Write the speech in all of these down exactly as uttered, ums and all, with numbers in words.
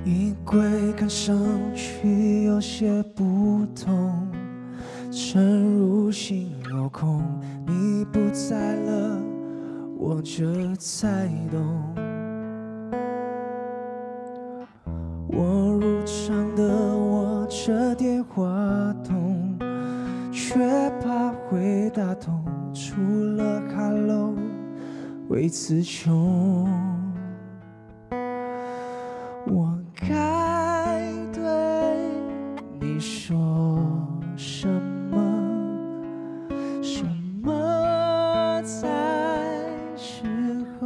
衣柜看上去有些不同，沉入心有空，你不在了，我这才懂。我如常的握着电话筒，却怕会打通，除了 hello 为词穷。我该对你说什么？什么才适合？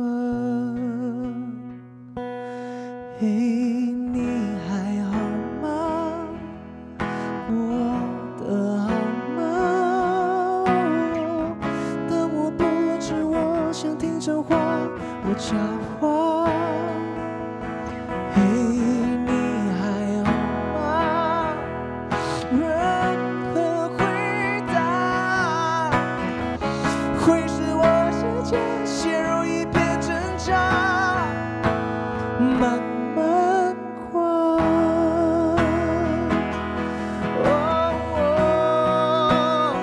嘿，你还好吗？过得好吗？但我不知我想听真话，我假话。嘿，你还好吗？任何回答会使我世界陷入一片挣扎，慢慢跨。哦哦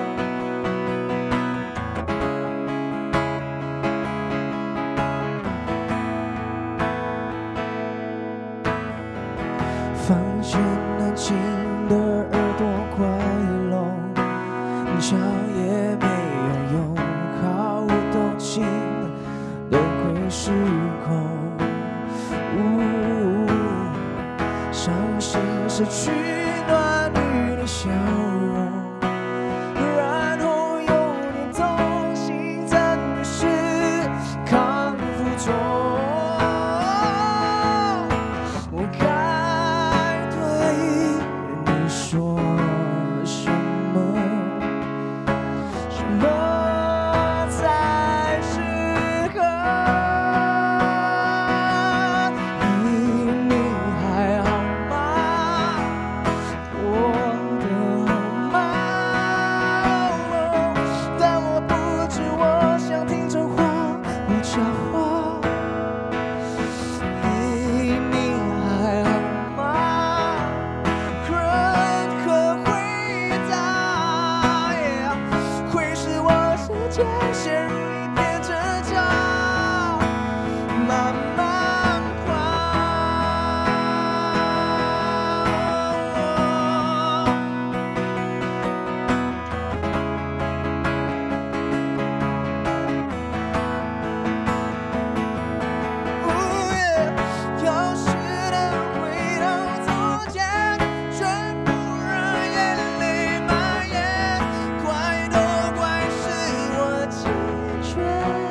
房间安静的耳朵快聋，讲也没有用，毫无动静都会失控。呜，伤心失去暖绿的笑容，然后有点痛，心暂于是康复中。我该对你说什么？什么才适合？你你还好吗？过得好吗？但我不知我想听真话，我假话。嘿，你还好吗？任何回答 yeah, 会使我世界陷入一片挣扎，慢慢跨。要是能回到从前，全部让眼泪蔓延，怪都怪是我弃权。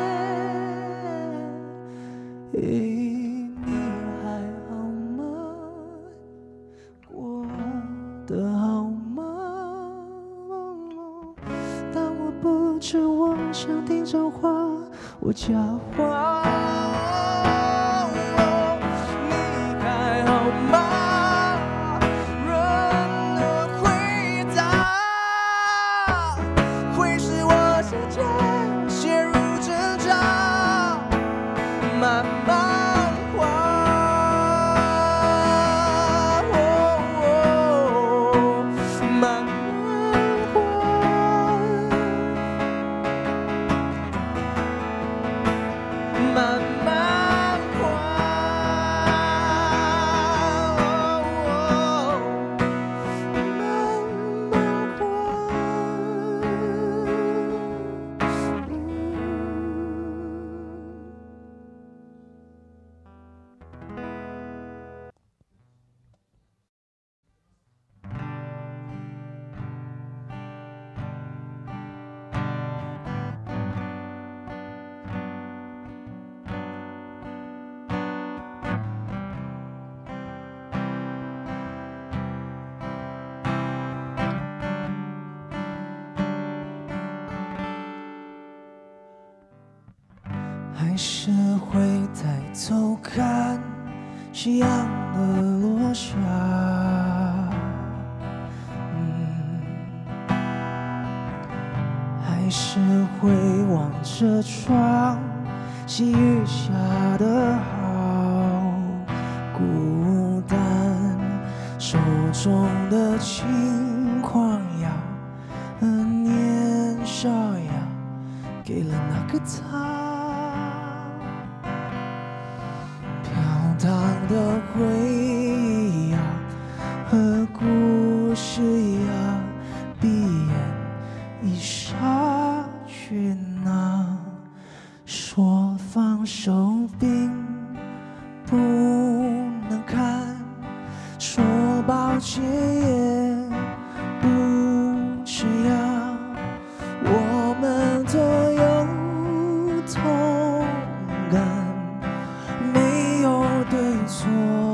嘿，你还好吗？过得好吗？但我不知我想听真话，我假话。你还好吗？任何回答会使我世界陷入挣扎，慢慢跨。慢慢跨。慢慢跨。慢慢还是会抬头看夕阳的落下，嗯，还是会望着窗，细雨下的好孤单。 中的轻狂呀和年少呀，给了那个他飘荡的回忆呀和故事呀，闭眼一刹去哪，说放手并不能看，说抱歉也不这样，我们都有同感，没有对错。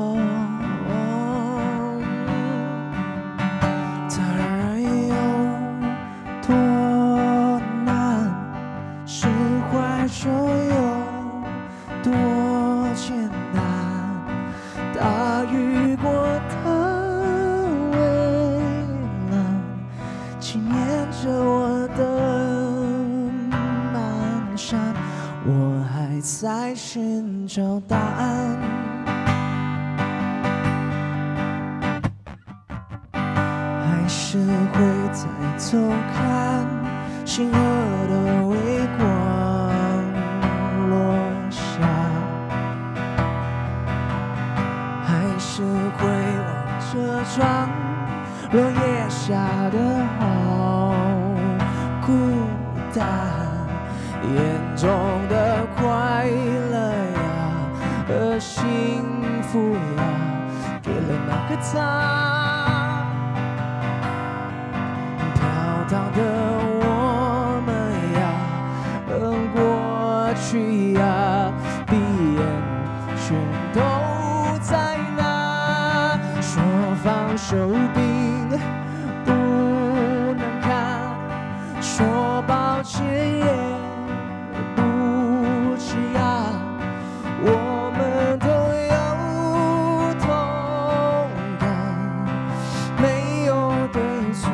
当然有多难，释怀就有多简单。大雨过的蔚蓝，纪念着我的蹒跚，我还在寻找答案。还是会再偷看星河的微光落下，还是会望着窗落叶下的好孤单，眼中的快乐呀和幸福呀，给了那个他。飘荡的我们呀，和过去呀，闭眼全都在那。说放手并不能看，说抱歉也不这样，我们都有同感，没有对错。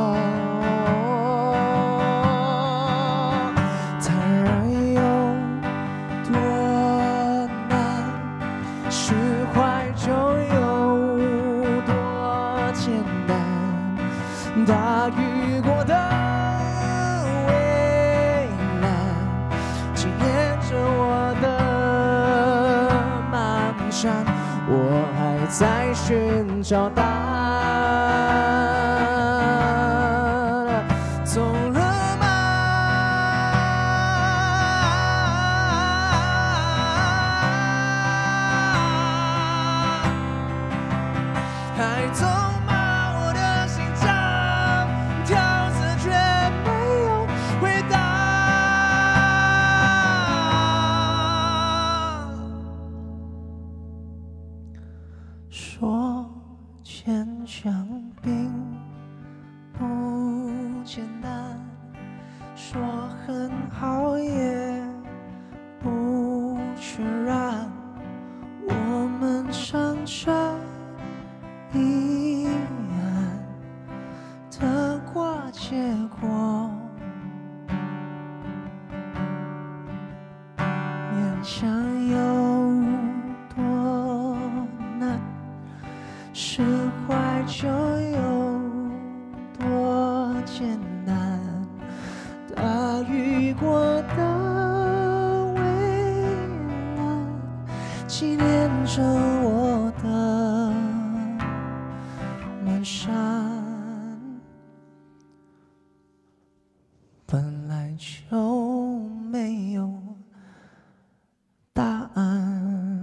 当然有多难，释怀就有多简单。大雨过的蔚蓝，纪念着我的蹒跚，我还在寻找答案。走了吗？还走吗？我的心脏跳着却没有回答。说坚强并不简单，说很好也不全然，我们尝着遗憾得过结果，勉强有多难，释怀就有多简单。大雨过的蔚蓝，纪念着我的蹒跚，本来就没有答案。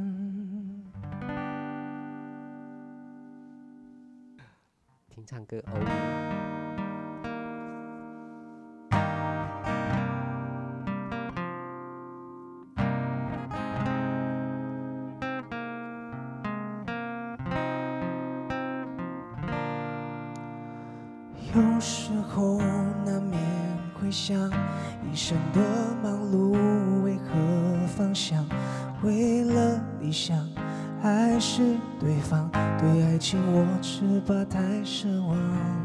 听唱歌哦。 有时候难免会想，一生的忙碌为何方向？为了理想，还是对方？对爱情我只怕太奢望。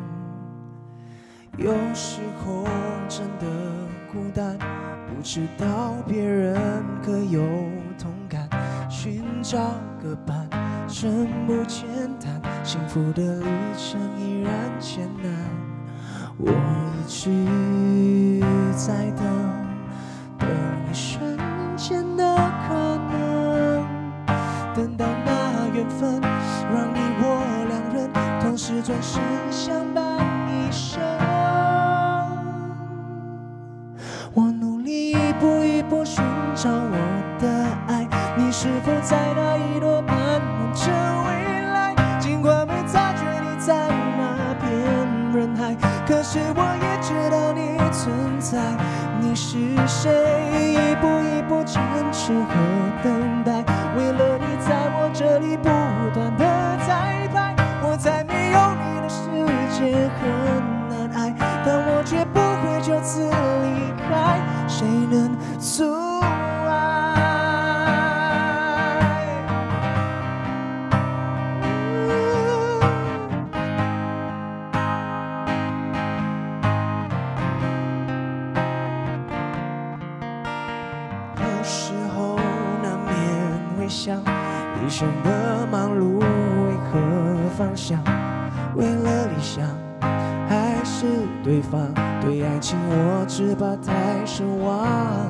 有时候真的孤单，不知道别人可有同感。 寻找个伴，真不简单。幸福的旅程依然艰难，我一直在等，等一瞬间的可能，等到那缘分，让你我两人同时转身相伴一生。我努力一步一步寻找我的爱，你是否在那一朵盼望着未来？尽管没察觉你在那片人海，可是我也知道你存在。你是谁？一步一步坚持和等待，为了你在我这里不断的彩排。我在没有你的世界很难爱，但我绝不会就此离开，谁能阻碍？有时候难免会想，一生的忙碌为何方向？为了理想，还是对方？对爱情我只怕太奢望。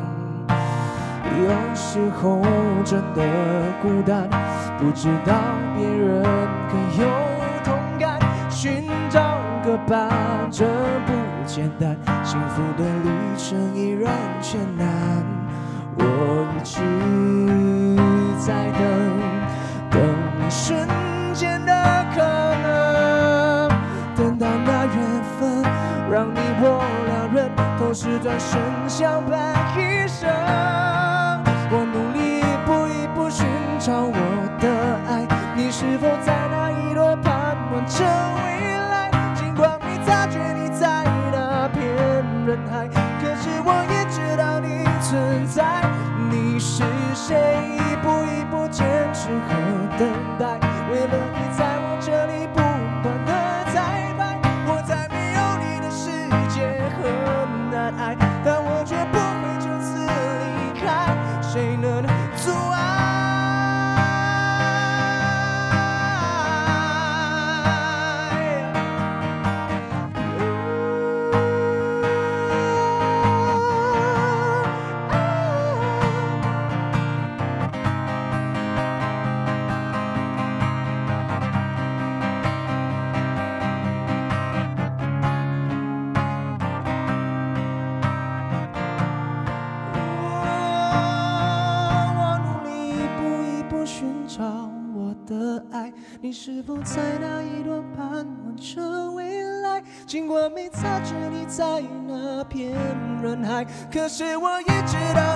有时候真的孤单，不知道别人可有同感。寻找个伴真不简单，幸福的旅程依然艰难。我一直在等，等一瞬间的可能，等到那缘分，让你我两人同时转身相伴一生。我努力一步一步寻找我的爱，你是否在那一朵盼望着未来？尽管没察觉你在那片人海，可是我也知道你存在。你是谁？一步一步坚持和等待，为了你在我这里不断的彩排。我在没有你的世界很难爱，但我绝不会就此离开，谁能阻碍？你是否在那一朵盼望着未来？尽管没察觉你在那片人海，可是我也知道